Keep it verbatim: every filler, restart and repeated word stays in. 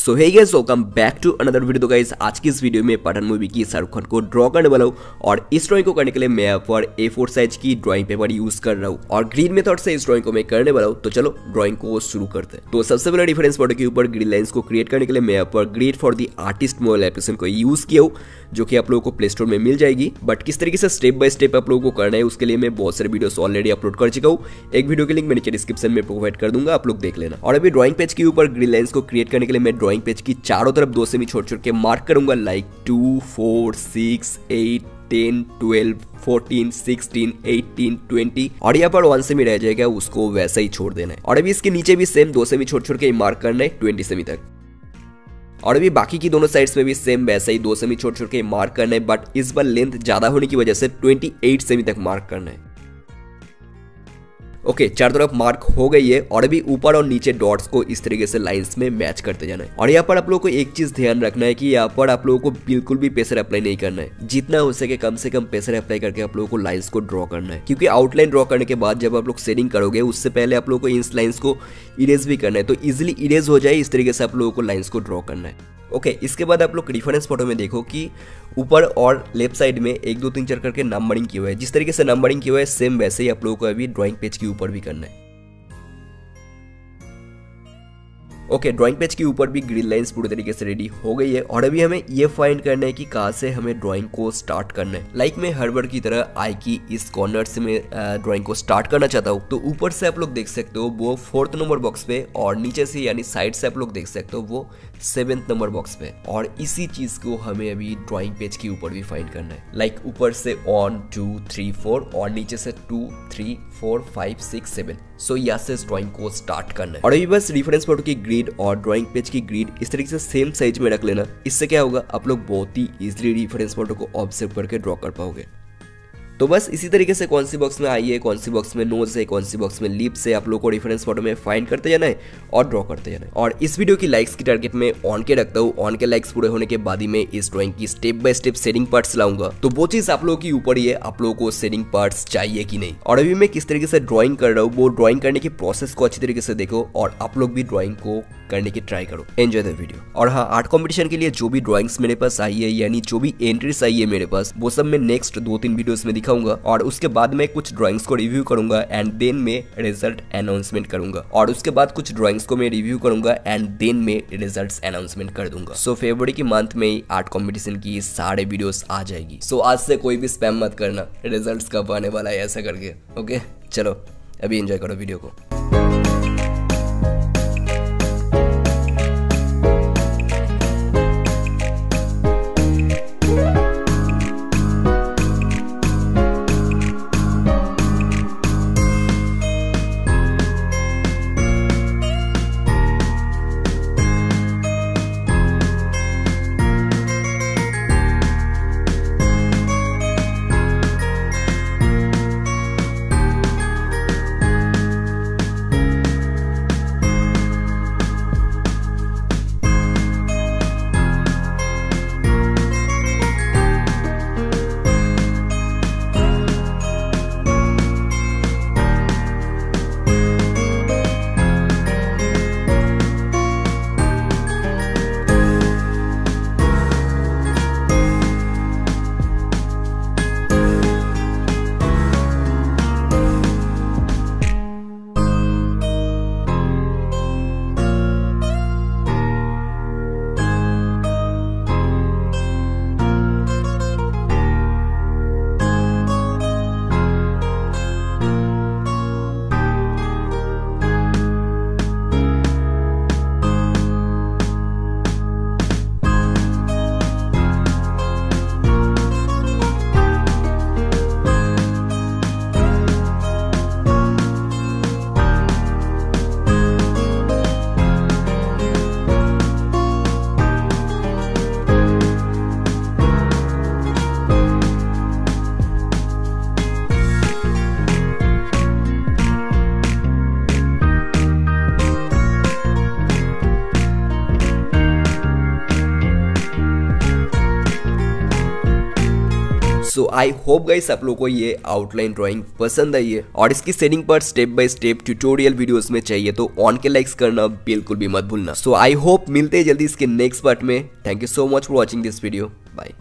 So hey guys, welcome back to another video. तो guys, आज की इस वीडियो में पठान मूवी की शाहरुख खान को ड्रॉ करने वाला हूँ और इस ड्राइंग को करने के लिए मैं यहाँ पर ए फोर साइज की ड्राइंग पेपर यूज कर रहा हूँ और ग्रीन मेथड से इस ड्राइंग को मैं करने वाला हूँ। तो चलो ड्राइंग को शुरू करते हैं। तो सबसे पहले डिफरेंस फोटो के ऊपर ग्रीन लाइंस को क्रिएट करने के लिए मैं यहाँ पर grid for the artist mobile application को यूज किया हूँ, जो कि आप लोगों को प्ले स्टोर में मिल जाएगी। बट किस तरीके से स्टेप बाय स्टेप आप लोगों को करना है उसके लिए मैं बहुत सारे वीडियोस ऑलरेडी अपलोड कर चुका हूँ। एक वीडियो के लिंक मैं नीचे डिस्क्रिप्शन में प्रोवाइड कर दूंगा, आप लोग देख लेना। और अभी ड्राइंग पेज के ऊपर ग्रीन लाइंस को क्रिएट करने के लिए मैं ड्राइंग पेज की चारों तरफ दो सेमी छोड़ छोड़ के मार्क करूंगा, like two four six eight ten twelve fourteen sixteen eighteen twenty और यहाँ पर वन सेमी रह जाएगा, उसको वैसा ही छोड़ देना है। और अभी इसके नीचे भी सेम दो सेमी छोड़ छोड़ के मार्क करना है ट्वेंटी सेमी तक। और अभी बाकी की दोनों साइड्स में भी सेम वैसा ही दो सेमी छोड़ छोड़ के मार्क करना है, बट इस बार लेंथ ज्यादा होने की वजह से अट्ठाईस सेमी तक मार्क करना है। ओके okay, चार तरफ मार्क हो गई है और अभी ऊपर और नीचे डॉट्स को इस तरीके से लाइंस में मैच करते जाना है। और यहाँ पर आप लोगों को एक चीज ध्यान रखना है कि यहाँ पर आप लोगों को बिल्कुल भी प्रेशर अप्लाई नहीं करना है। जितना हो सके कम से कम प्रेशर अप्लाई करके आप लोगों को लाइंस को ड्रॉ करना है, क्योंकि आउटलाइन ड्रॉ करने के बाद जब आप लोग शेडिंग करोगे उससे पहले आप लोगों को इन लाइंस को इरेज भी करना है, तो इजिली इरेज हो जाए इस तरीके से आप लोगों को लाइंस को ड्रॉ करना है। ओके okay, इसके बाद आप लोग रिफरेंस फोटो में देखो कि ऊपर और लेफ्ट साइड में एक दो तीन चार करके नंबरिंग किया हुआ है। जिस तरीके से नंबरिंग किया हुआ है सेम वैसे ही आप लोगों को अभी ड्राइंग पेज के ऊपर भी करना है। ओके okay, ड्राइंग पेज के ऊपर भी ग्रीन लाइंस पूरी तरीके से रेडी हो गई है और अभी हमें ये फाइंड करना है कि कहाँ से हमें ड्राइंग को स्टार्ट करना है। लाइक like मैं हर बार की तरह आई की इस कॉर्नर से मैं ड्राइंग को स्टार्ट करना चाहता हूँ। तो ऊपर से आप लोग देख सकते हो वो फोर्थ नंबर बॉक्स पे और नीचे से यानी साइड से आप लोग देख सकते हो वो सेवेंथ नंबर बॉक्स पे। और इसी चीज को हमें अभी ड्राइंग पेज के ऊपर भी फाइंड करना है। लाइक like ऊपर से वन टू थ्री फोर और नीचे से two three four five six seven. So यहाँ से ड्राइंग को स्टार्ट करना है। और अभी बस रेफरेंस फोटो की ग्रिड और ड्राइंग पेज की ग्रिड इस तरीके से सेम साइज में रख लेना। इससे क्या होगा, आप लोग बहुत ही इजीली रेफरेंस फोटो को ऑब्जर्व करके ड्रॉ कर पाओगे। तो बस इसी तरीके से कौन सी बॉक्स में आई है, कौन सी बॉक्स में नोज है, कौन सी बॉक्स में लिप्स है, आप लोगों को रेफरेंस फोटो में फाइंड करते जाना है और ड्रॉ करते जाना है। और इस वीडियो की लाइक्स की टारगेट में ऑन के रखता हूँ। ऑन के लाइक्स पूरे होने के बाद ही मैं इस ड्राइंग की step by step shading parts लाऊंगा। तो वो चीज आप लोगों के ऊपर ही है, आप लोगों को शेडिंग पार्ट्स चाहिए कि नहीं। और अभी मैं किस तरीके से ड्राइंग कर रहा हूँ वो ड्राइंग करने की प्रोसेस को अच्छी तरीके से देखो और आप लोग भी ड्राइंग को करने की ट्राई करो। Enjoy the video. और हाँ, आर्ट कॉम्पिटिशन के लिए जो भी ड्राइंग्स मेरे पास आई है यानी जो भी एंट्रीज आई है मेरे पास, वो सब मैं नेक्स्ट दो तीन वीडियोस में दिखाऊंगा और उसके बाद मैं कुछ ड्राइंग्स को रिव्यू करूंगा एंड देन में रिजल्ट अनाउंसमेंट करूंगा। और उसके बाद कुछ ड्राइंग्स को मैं रिव्यू करूंगा एंड देन में रिजल्ट्स अनाउंसमेंट कर दूंगा। सो फरवरी के मंथ में ही आर्ट कॉम्पिटिशन की सारे वीडियोस आ जाएगी। सो आज से कोई भी स्पैम मत करना, रिजल्ट कब आने वाला है ऐसा करके। ओके चलो अभी एंजॉय करो वीडियो को। सो आई होप गाइस आप लोगों को ये आउटलाइन ड्राइंग पसंद आई है और इसकी सेटिंग पर step by step tutorial videos में चाहिए तो ऑन के लाइक्स करना बिल्कुल भी मत भूलना। सो आई होप मिलते हैं जल्दी इसके नेक्स्ट पार्ट में। Thank you so much for watching this video. Bye.